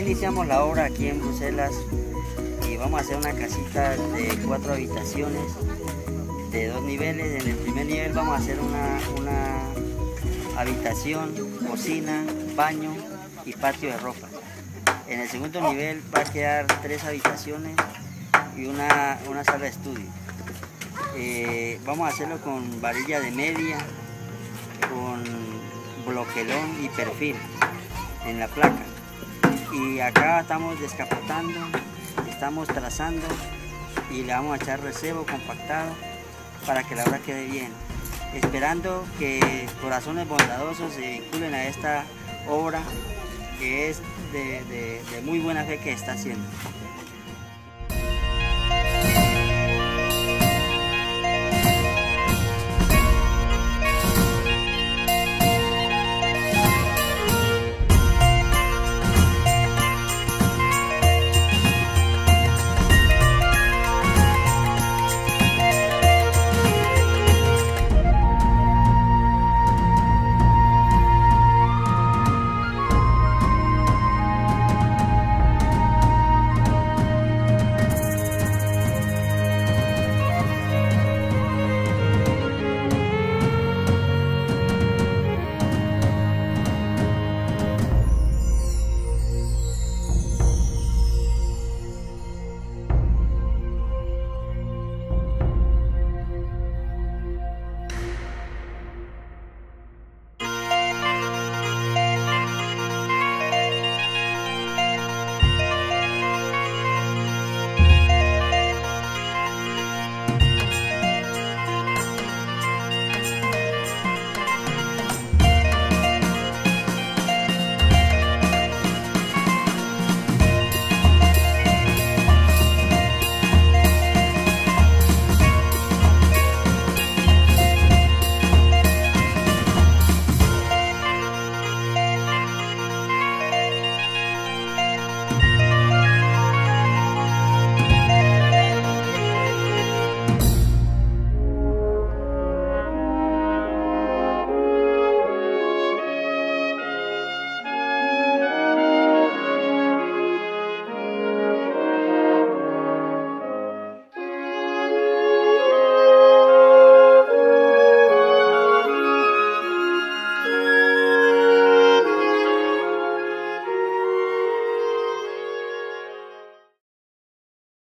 iniciamos la obra aquí en Bruselas y vamos a hacer una casita de 4 habitaciones de 2 niveles. En el primer nivel vamos a hacer una habitación, cocina, baño y patio de ropa. En el segundo nivel va a quedar 3 habitaciones y una sala de estudio. Vamos a hacerlo con varilla de media, con bloquelón y perfil en la placa. Y acá estamos descapotando, estamos trazando y le vamos a echar recebo compactado para que la obra quede bien. Esperando que corazones bondadosos se vinculen a esta obra que es de muy buena fe que está haciendo.